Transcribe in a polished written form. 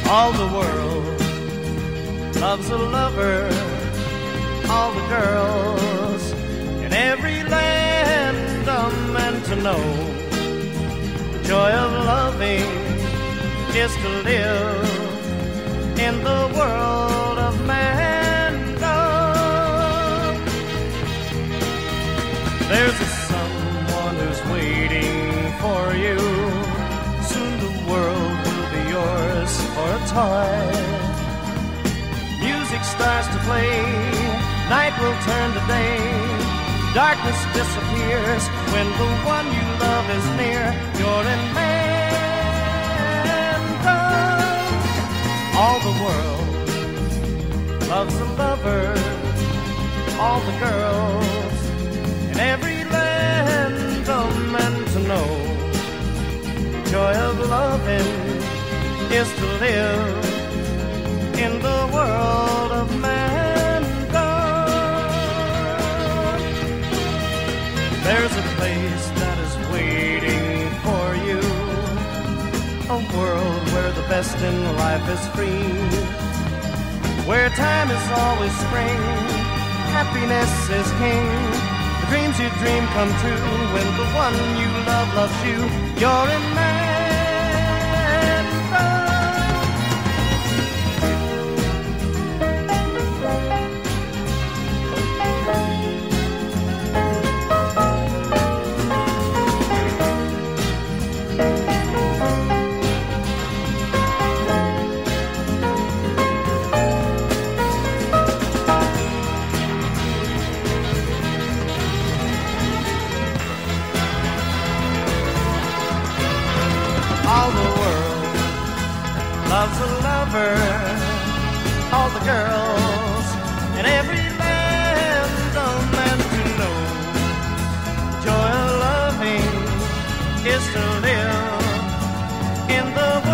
All the world loves a lover. All the girls in every land are meant to know the joy of loving is to live in the world of man love. There's a someone who's waiting for you. Soon the world will be yours for a time. Music starts to play, night will turn to day. Darkness disappears when the one you love is near. You're in man love. All the world loves a lover. All the girls in every land are meant to know the joy of loving is to live in the world of man love. There's a place that is waiting for you, a world where the best in life is free, where time is always spring, happiness is king. The dreams you dream come true when the one you love loves you. You're in man love. All the world loves a lover. All the girls in every land are meant to know the joy of loving is to live in the